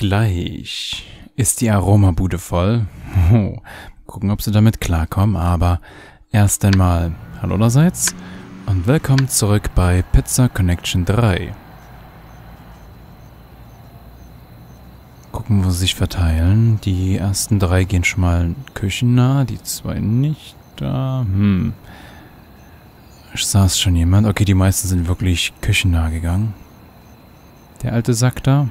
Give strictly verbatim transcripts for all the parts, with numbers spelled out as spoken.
Gleich ist die Aromabude voll. Oh, gucken, ob sie damit klarkommen, aber erst einmal hallo allerseits und willkommen zurück bei Pizza Connection drei. Gucken, wo sie sich verteilen. Die ersten drei gehen schon mal küchennah, die zwei nicht. Da, hm. Saß schon jemand? Okay, die meisten sind wirklich küchennah gegangen. Der alte Sack da.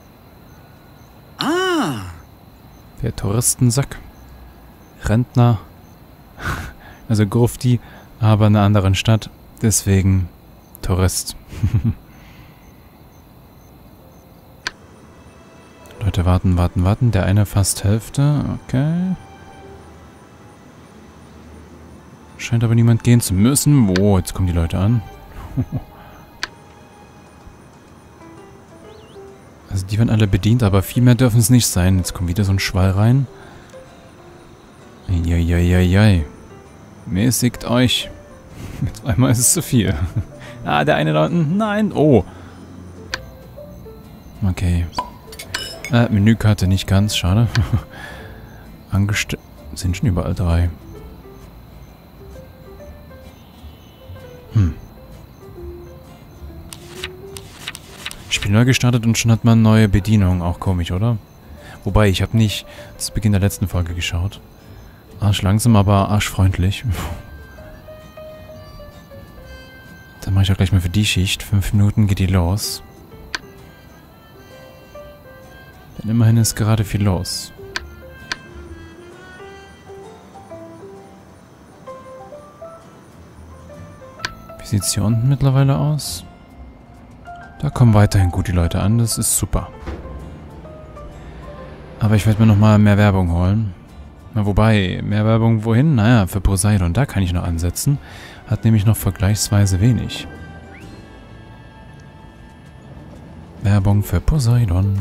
Ah! Der Touristensack. Rentner. Also Grufti, aber in einer anderen Stadt. Deswegen Tourist. Leute, warten, warten, warten. Der eine fast Hälfte. Okay. Scheint aber niemand gehen zu müssen. Oh, jetzt kommen die Leute an. Also die werden alle bedient, aber viel mehr dürfen es nicht sein. Jetzt kommt wieder so ein Schwall rein. Eieieiei. Mäßigt euch. Mit einmal ist es zu viel. Ah, der eine da unten. Nein. Oh. Okay. Äh, Menükarte nicht ganz. Schade. Angestellt. Sind schon überall drei. Hm. Spiel neu gestartet und schon hat man neue Bedienung. Auch komisch, oder? Wobei, ich habe nicht zu Beginn der letzten Folge geschaut. Arsch langsam, aber arschfreundlich. Dann mache ich auch gleich mal für die Schicht. Fünf Minuten geht die los. Denn immerhin ist gerade viel los. Wie sieht es hier unten mittlerweile aus? Da kommen weiterhin gut die Leute an, das ist super. Aber ich werde mir nochmal mehr Werbung holen. Na, wobei, mehr Werbung wohin? Naja, für Poseidon, da kann ich noch ansetzen. Hat nämlich noch vergleichsweise wenig. Werbung für Poseidon.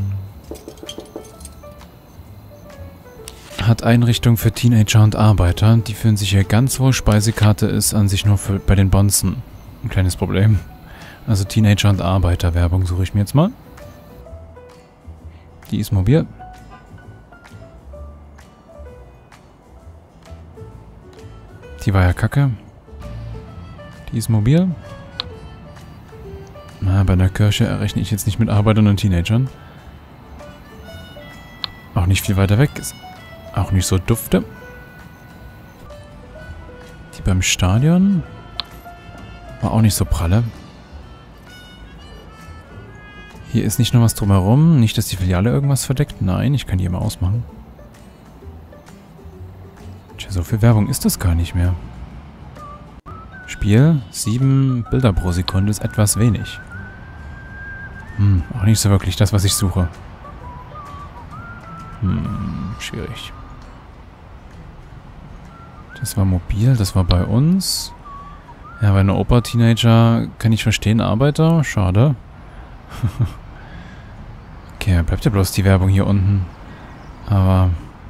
Hat Einrichtung für Teenager und Arbeiter. Die fühlen sich hier ganz wohl. Speisekarte ist an sich nur für, bei den Bonzen ein kleines Problem. Also Teenager und Arbeiter Werbung suche ich mir jetzt mal. Die ist mobil. Die war ja kacke. Die ist mobil. Na, bei einer Kirche rechne ich jetzt nicht mit Arbeitern und Teenagern. Auch nicht viel weiter weg. Ist auch nicht so dufte. Die beim Stadion war auch nicht so pralle. Hier ist nicht nur was drumherum. Nicht, dass die Filiale irgendwas verdeckt. Nein, ich kann die immer ausmachen. Tja, so viel Werbung ist das gar nicht mehr. Spiel. Sieben Bilder pro Sekunde ist etwas wenig. Hm, auch nicht so wirklich das, was ich suche. Hm, schwierig. Das war mobil, das war bei uns. Ja, bei einer Oper-Teenager kann ich verstehen, Arbeiter. Schade. Okay, bleibt ja bloß die Werbung hier unten. Aber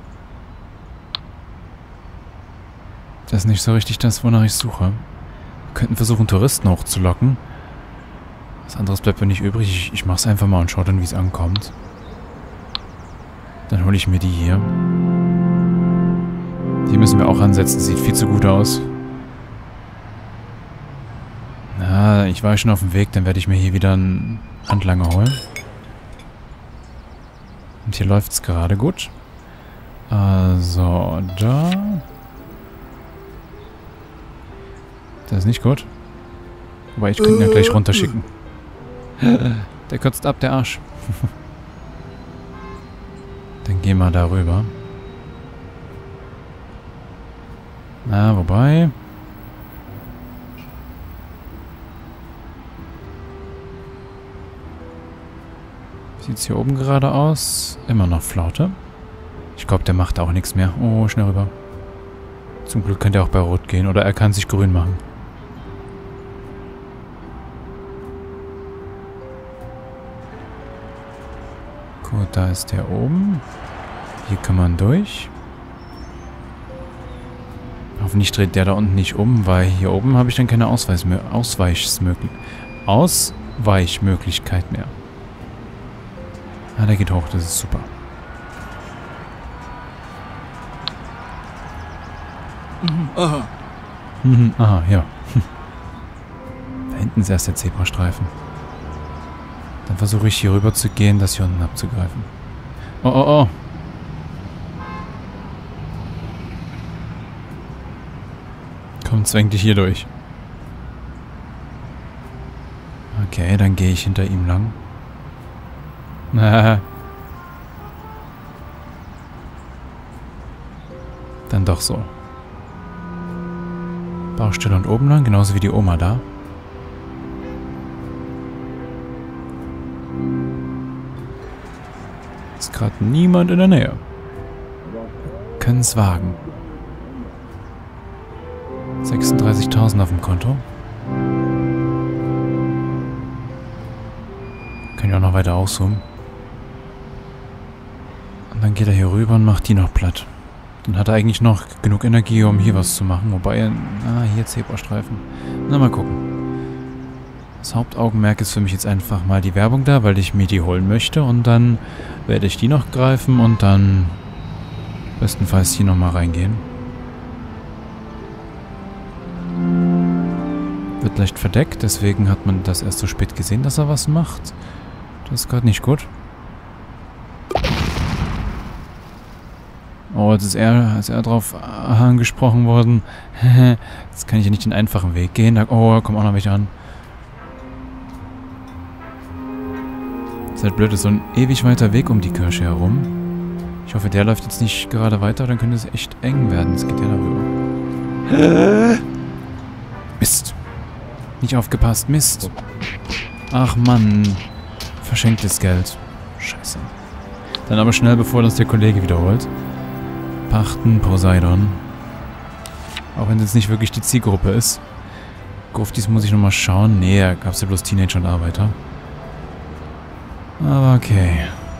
das ist nicht so richtig das, wonach ich suche. Wir könnten versuchen, Touristen hochzulocken. Was anderes bleibt mir nicht übrig. Ich, ich mach's einfach mal und schau dann, wie es ankommt. Dann hole ich mir die hier. Die müssen wir auch ansetzen. Sieht viel zu gut aus. Na, ich war schon auf dem Weg. Dann werde ich mir hier wieder einen Handlanger holen. Und hier läuft's gerade gut. Also, da. Das ist nicht gut. Wobei, ich könnte ihn ja gleich runterschicken. Der kotzt ab, der Arsch. Dann gehen wir da rüber. Na, wobei. Sieht's hier oben gerade aus? Immer noch Flaute. Ich glaube, der macht auch nichts mehr. Oh, schnell rüber. Zum Glück kann der auch bei Rot gehen. Oder er kann sich grün machen. Gut, da ist der oben. Hier kann man durch. Hoffentlich dreht der da unten nicht um, weil hier oben habe ich dann keine Ausweismö Ausweichsmöglich Ausweichmöglichkeit mehr. Ah, der geht hoch, das ist super. Mhm. Aha. Mhm, aha, ja. Da hinten ist erst der Zebrastreifen. Dann versuche ich hier rüber zu gehen, das hier unten abzugreifen. Oh, oh, oh. Komm, zwäng dich hier durch. Okay, dann gehe ich hinter ihm lang. Dann doch so. Baustelle und oben lang, genauso wie die Oma da. Ist gerade niemand in der Nähe. Können es wagen. sechsunddreißigtausend auf dem Konto. Können wir auch noch weiter auszoomen. Und dann geht er hier rüber und macht die noch platt. Dann hat er eigentlich noch genug Energie, um hier was zu machen. Wobei er... Ah, hier Zebrastreifen. Na, mal gucken. Das Hauptaugenmerk ist für mich jetzt einfach mal die Werbung da, weil ich mir die holen möchte. Und dann werde ich die noch greifen und dann bestenfalls hier nochmal reingehen. Wird leicht verdeckt, deswegen hat man das erst so spät gesehen, dass er was macht. Das ist gerade nicht gut. Oh, jetzt ist er, ist er drauf angesprochen worden. Jetzt kann ich ja nicht den einfachen Weg gehen. Da, oh, da kommen auch noch welche an. Ist halt blöd, ist so ein ewig weiter Weg um die Kirche herum. Ich hoffe, der läuft jetzt nicht gerade weiter, dann könnte es echt eng werden. Es geht ja darüber. Mist. Nicht aufgepasst, Mist. Ach Mann. Verschenktes Geld. Scheiße. Dann aber schnell, bevor das der Kollege wiederholt. Pachten Poseidon. Auch wenn es nicht wirklich die Zielgruppe ist. Gruftis muss ich nochmal schauen. Nee, da gab es ja bloß Teenager und Arbeiter. Aber okay.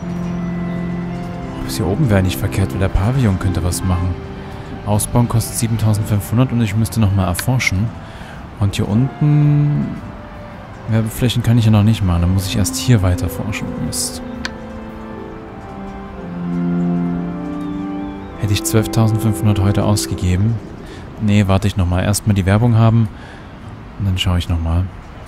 Bis hier oben wäre nicht verkehrt, weil der Pavillon könnte was machen. Ausbauen kostet siebentausendfünfhundert und ich müsste nochmal erforschen. Und hier unten... Werbeflächen kann ich ja noch nicht machen. Dann muss ich erst hier weiter forschen. Mist. Hätte ich zwölftausendfünfhundert heute ausgegeben. Nee, warte ich nochmal. Erstmal die Werbung haben. Und dann schaue ich nochmal.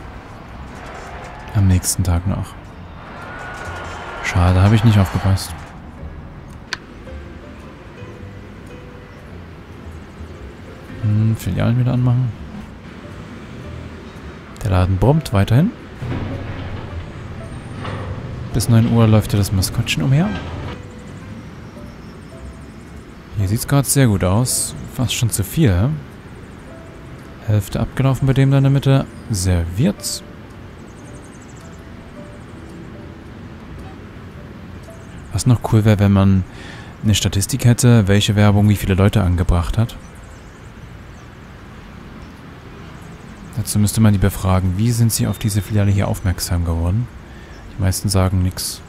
Am nächsten Tag noch. Schade, habe ich nicht aufgepasst. Hm, Filialen wieder anmachen. Der Laden brummt weiterhin. Bis neun Uhr läuft ja das Maskottchen umher. Hier sieht es gerade sehr gut aus. Fast schon zu viel. Hälfte abgelaufen bei dem da in der Mitte. Serviert. Was noch cool wäre, wenn man eine Statistik hätte, welche Werbung wie viele Leute angebracht hat. Dazu müsste man die befragen, wie sind sie auf diese Filiale hier aufmerksam geworden? Die meisten sagen nichts.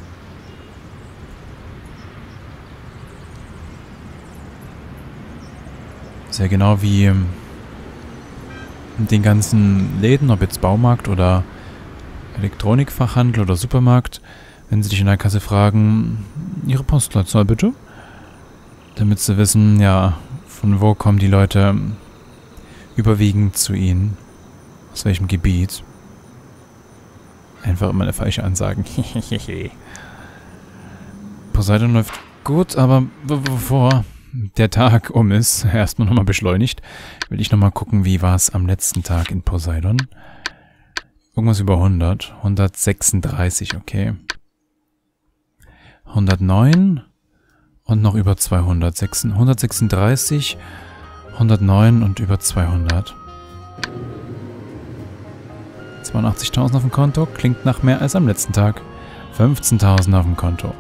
Sehr genau wie in den ganzen Läden, ob jetzt Baumarkt oder Elektronikfachhandel oder Supermarkt, wenn sie dich in der Kasse fragen, ihre Postleitzahl bitte? Damit sie wissen, ja, von wo kommen die Leute überwiegend zu ihnen. Aus welchem Gebiet. Einfach immer eine falsche Ansagen. Poseidon läuft gut, aber bevor der Tag um ist, erstmal nochmal beschleunigt, will ich nochmal gucken, wie war es am letzten Tag in Poseidon. Irgendwas über hundert. hundertsechsunddreißig, okay. hundertneun und noch über zweihundert. hundertsechsunddreißig, hundertneun und über zweihundert. zweiundachtzigtausend auf dem Konto, klingt nach mehr als am letzten Tag. fünfzehntausend auf dem Konto.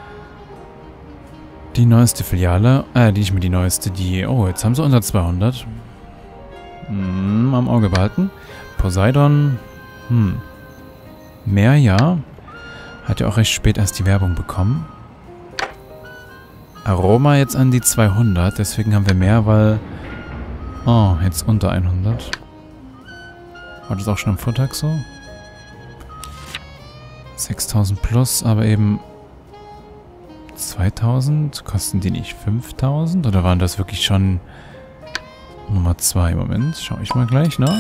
Die neueste Filiale, äh, die nicht mehr die neueste, die, oh, jetzt haben sie unter zweihundert. Hm, am Auge behalten. Poseidon, hm, mehr, ja. Hat ja auch recht spät erst die Werbung bekommen. Aroma jetzt an die zweihundert, deswegen haben wir mehr, weil... Oh, jetzt unter hundert. War das auch schon am Vortag so? sechstausend plus, aber eben zweitausend. Kosten die nicht fünftausend? Oder waren das wirklich schon Nummer zwei? Moment, schaue ich mal gleich nach.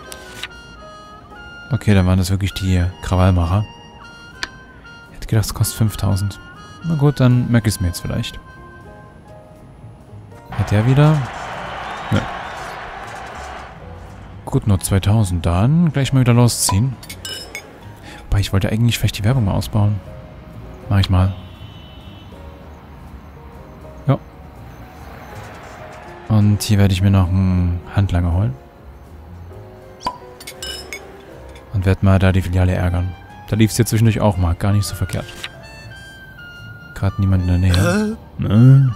Okay, dann waren das wirklich die Krawallmacher. Ich hätte gedacht, es kostet fünftausend. Na gut, dann merke ich es mir jetzt vielleicht. Hat der wieder? Ne. Gut, nur zweitausend. Dann gleich mal wieder losziehen. Wobei, ich wollte eigentlich vielleicht die Werbung mal ausbauen. Mach ich mal. Ja. Und hier werde ich mir noch einen Handlanger holen. Und werde mal da die Filiale ärgern. Da lief es jetzt zwischendurch auch mal. Gar nicht so verkehrt. Gerade niemand in der Nähe. Ne?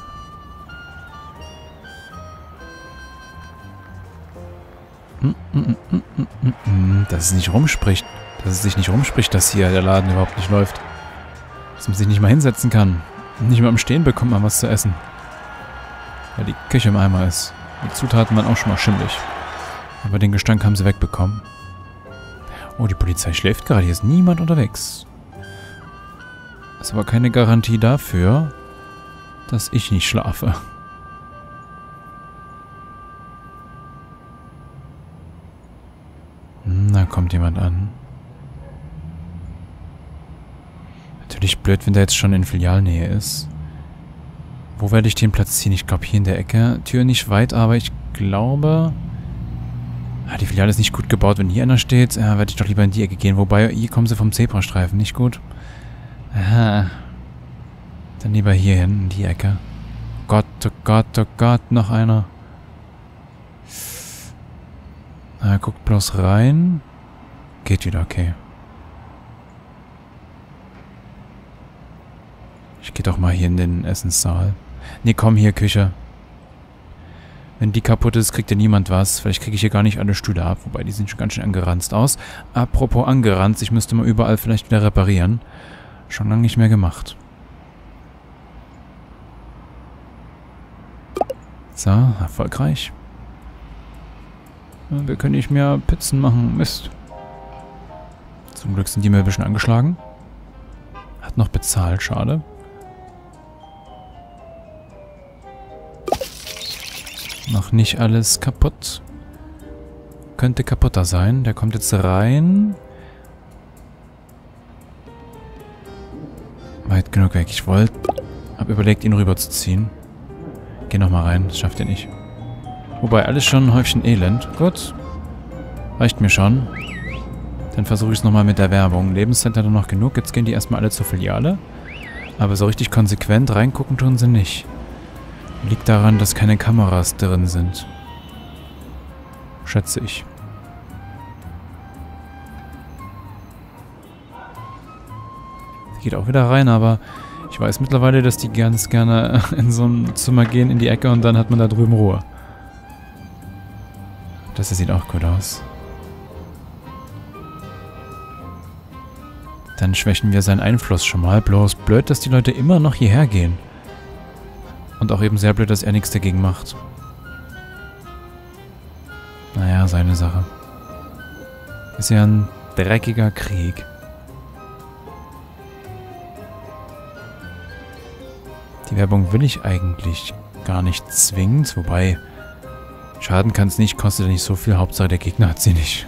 Dass es nicht rumspricht. Dass es sich nicht rumspricht, dass hier der Laden überhaupt nicht läuft. Dass man sich nicht mal hinsetzen kann. Und nicht mal im Stehen bekommt man was zu essen. Weil die Küche im Eimer ist. Die Zutaten waren auch schon mal schimmelig. Aber den Gestank haben sie wegbekommen. Oh, die Polizei schläft gerade. Hier ist niemand unterwegs. Ist aber keine Garantie dafür, dass ich nicht schlafe. Hm, da kommt jemand an. Natürlich blöd, wenn der jetzt schon in Filialnähe ist. Wo werde ich den platzieren? Ich glaube hier in der Ecke. Tür nicht weit, aber ich glaube... Ah, die Filiale ist nicht gut gebaut. Wenn hier einer steht, ja, werde ich doch lieber in die Ecke gehen. Wobei, hier kommen sie vom Zebrastreifen. Nicht gut. Aha. Dann lieber hier hin, in die Ecke. Gott, oh Gott, oh Gott, noch einer. Na, guckt bloß rein. Geht wieder, okay. Ich gehe doch mal hier in den Essenssaal. Nee, komm hier, Küche. Wenn die kaputt ist, kriegt ja niemand was. Vielleicht kriege ich hier gar nicht alle Stühle ab. Wobei, die sehen schon ganz schön angeranzt aus. Apropos angeranzt, ich müsste mal überall vielleicht wieder reparieren. Schon lange nicht mehr gemacht. So, erfolgreich. Wir können nicht mehr Pizzen machen. Mist. Zum Glück sind die mir ein bisschen angeschlagen. Hat noch bezahlt, schade. Noch nicht alles kaputt. Könnte kaputter sein. Der kommt jetzt rein. Weit genug weg. Ich wollte... Hab überlegt, ihn rüberzuziehen. Geh nochmal rein. Das schafft ihr nicht. Wobei, alles schon ein Häufchen Elend. Gut. Reicht mir schon. Dann versuche ich es nochmal mit der Werbung. Lebenscenter noch genug. Jetzt gehen die erstmal alle zur Filiale. Aber so richtig konsequent reingucken tun sie nicht. Liegt daran, dass keine Kameras drin sind. Schätze ich. Sie geht auch wieder rein, aber ich weiß mittlerweile, dass die ganz gerne in so ein Zimmer gehen, in die Ecke und dann hat man da drüben Ruhe. Das sieht auch gut aus. Dann schwächen wir seinen Einfluss schon mal. Bloß blöd, dass die Leute immer noch hierher gehen. Und auch eben sehr blöd, dass er nichts dagegen macht. Naja, seine Sache. Ist ja ein dreckiger Krieg. Die Werbung will ich eigentlich gar nicht zwingend, wobei Schaden kann es nicht, kostet ja nicht so viel, Hauptsache der Gegner hat sie nicht.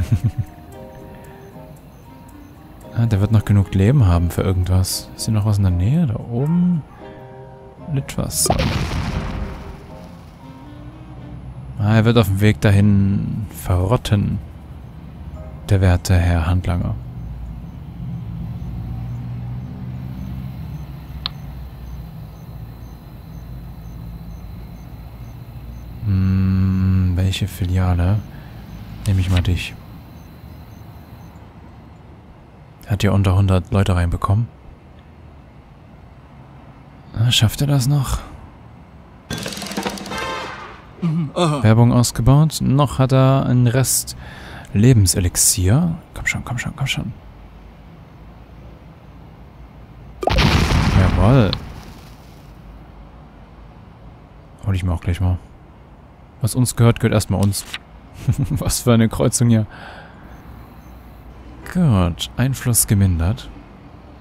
Ah, der wird noch genug Leben haben für irgendwas. Ist hier noch was in der Nähe? Da oben? Etwas. Ah, er wird auf dem Weg dahin verrotten. Der werte Herr Handlanger. Hm, welche Filiale? Nehme ich mal dich. Hat ja unter hundert Leute reinbekommen. Na, schafft er das noch? Aha. Werbung ausgebaut. Noch hat er einen Rest Lebenselixier. Komm schon, komm schon, komm schon. Jawohl. Hol ich mir auch gleich mal. Was uns gehört, gehört erstmal uns. Was für eine Kreuzung hier. Gut, Einfluss gemindert.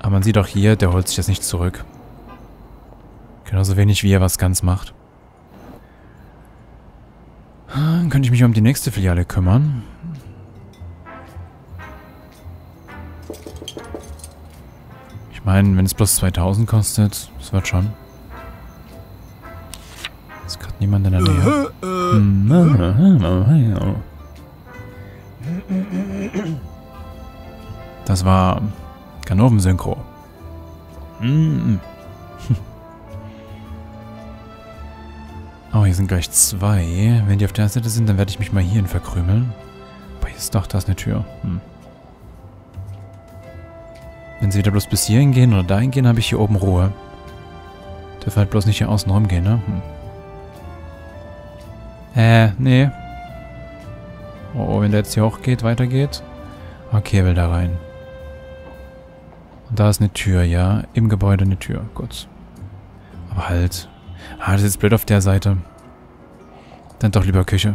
Aber man sieht auch hier, der holt sich das nicht zurück. Genauso wenig, wie er was ganz macht. Dann könnte ich mich um die nächste Filiale kümmern. Ich meine, wenn es bloß zweitausend kostet, das wird schon. Ist gerade niemand in der Nähe. Das war Ganoven-Synchro. Oh, hier sind gleich zwei. Wenn die auf der Seite sind, dann werde ich mich mal hierhin verkrümeln. Aber hier ist doch, da ist eine Tür. Hm. Wenn sie wieder bloß bis hierhin gehen oder dahin gehen, habe ich hier oben Ruhe. Darf halt bloß nicht hier außen rumgehen, ne? Hm. Äh, nee. Oh, wenn der jetzt hier hochgeht, weitergeht. Okay, er will da rein. Und da ist eine Tür, ja. Im Gebäude eine Tür. Gut. Aber halt. Ah, das ist jetzt blöd auf der Seite. Dann doch lieber Küche.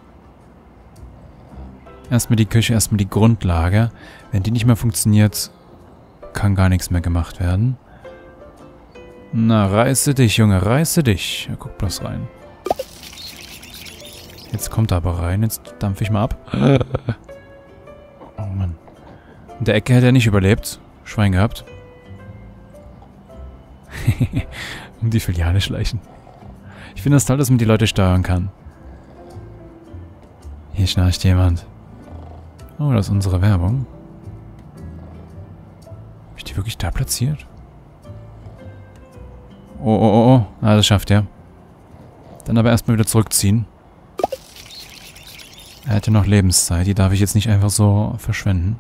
Erstmal die Küche, erstmal die Grundlage. Wenn die nicht mehr funktioniert, kann gar nichts mehr gemacht werden. Na, reiße dich, Junge, reiße dich. Ja, guck bloß rein. Jetzt kommt er aber rein. Jetzt dampfe ich mal ab. Oh Mann. In der Ecke hätte er nicht überlebt. Schwein gehabt. Um die Filiale schleichen. Ich finde das toll, dass man die Leute steuern kann. Hier schnarcht jemand. Oh, das ist unsere Werbung. Habe ich die wirklich da platziert? Oh, oh, oh, oh. Ah, das schafft er. Dann aber erstmal wieder zurückziehen. Er hatte noch Lebenszeit. Die darf ich jetzt nicht einfach so verschwenden.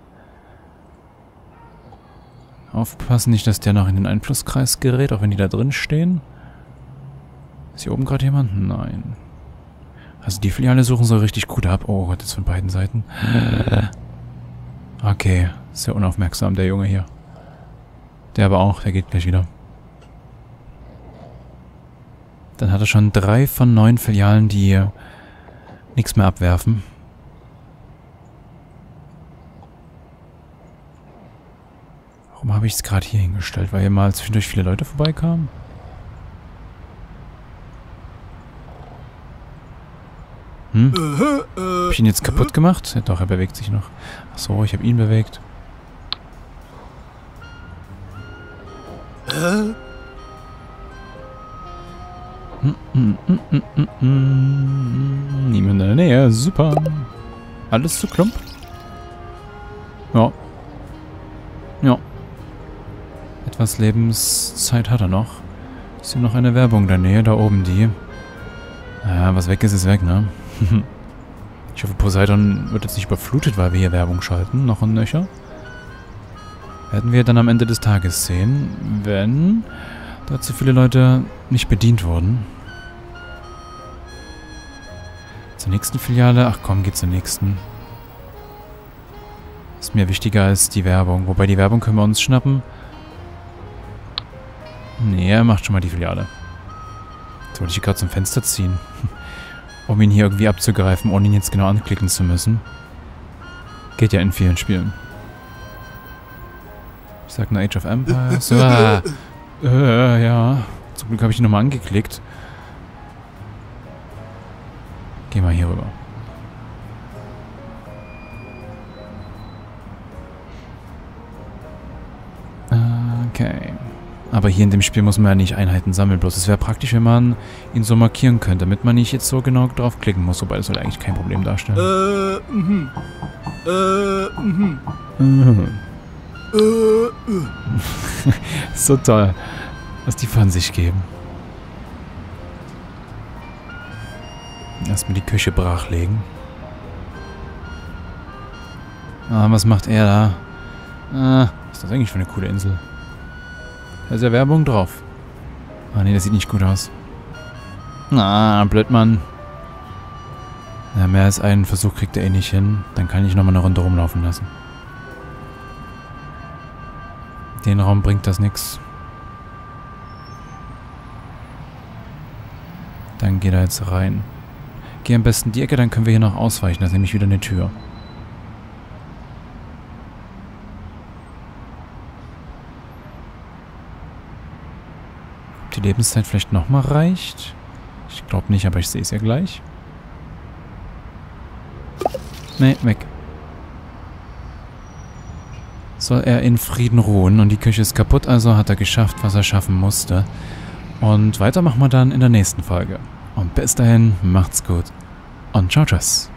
Aufpassen nicht, dass der noch in den Einflusskreis gerät, auch wenn die da drin stehen. Ist hier oben gerade jemand? Nein. Also die Filiale suchen so richtig gut ab. Oh Gott, jetzt von beiden Seiten. Okay, sehr unaufmerksam, der Junge hier. Der aber auch, der geht gleich wieder. Dann hat er schon drei von neun Filialen, die nichts mehr abwerfen. Warum habe ich es gerade hier hingestellt? Weil hier mal zwischendurch viele Leute vorbeikamen? Hm? Hab ich ihn jetzt kaputt gemacht? Ja, doch, er bewegt sich noch. Achso, ich habe ihn bewegt. Hm, hm, hm, hm, hm, hm. Niemand in der Nähe. Super. Alles zu klump. Ja. Ja. Etwas Lebenszeit hat er noch. Ist hier noch eine Werbung in der Nähe? Da oben die. Ja, was weg ist, ist weg, ne? Ich hoffe, Poseidon wird jetzt nicht überflutet, weil wir hier Werbung schalten. Noch ein Nöcher. Werden wir dann am Ende des Tages sehen, wenn da zu viele Leute nicht bedient wurden. Zur nächsten Filiale. Ach komm, geht zur nächsten. Ist mir wichtiger als die Werbung. Wobei die Werbung können wir uns schnappen. Nee, er macht schon mal die Filiale. Jetzt wollte ich gerade zum Fenster ziehen. Um ihn hier irgendwie abzugreifen, ohne ihn jetzt genau anklicken zu müssen. Geht ja in vielen Spielen. Ich sag nur Age of Empires. Ah, äh, ja. Zum Glück habe ich ihn nochmal angeklickt. Geh mal hier rüber. Okay. Aber hier in dem Spiel muss man ja nicht Einheiten sammeln. Bloß es wäre praktisch, wenn man ihn so markieren könnte, damit man nicht jetzt so genau draufklicken muss. Wobei das soll eigentlich kein Problem darstellen. Äh, mhm. Äh, mhm. Mhm. Äh, äh. So toll, was die von sich geben. Erstmal die Küche brachlegen. Ah, was macht er da? Ah, was ist das eigentlich für eine coole Insel? Da ist ja Werbung drauf. Ah ne, das sieht nicht gut aus. Ah, Blödmann. Ja, mehr als einen Versuch kriegt er eh nicht hin. Dann kann ich nochmal eine Runde rumlaufen lassen. Den Raum bringt das nix. Dann geht er jetzt rein. Geh am besten die Ecke, dann können wir hier noch ausweichen. Das ist nämlich wieder eine Tür. Lebenszeit vielleicht nochmal reicht. Ich glaube nicht, aber ich sehe es ja gleich. Nee, weg. Soll er in Frieden ruhen und die Küche ist kaputt, also hat er geschafft, was er schaffen musste. Und weiter machen wir dann in der nächsten Folge. Und bis dahin, macht's gut und ciao, tschüss.